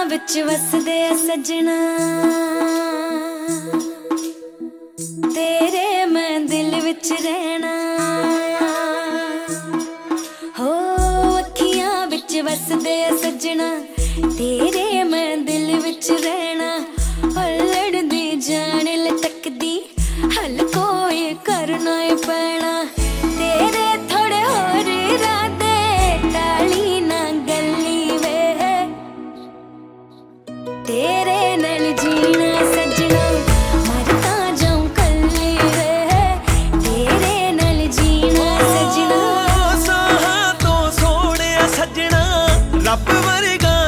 विच वसदे सजना, तेरे मैं दिल विच रहना। हो अखियां विच वसदे सजना, तेरे मैं दिल विच रहना। लड़दी जान लटकदी हल कोई करना ही पैना। तेरे थोड़े होर इरादे टाली ना गली वे, तेरे नाल जीना सजना मरता जाऊं कल्ली वे, तेरे नाल जीना सजना। साहां तो सोहणिया सजना रब वर्गा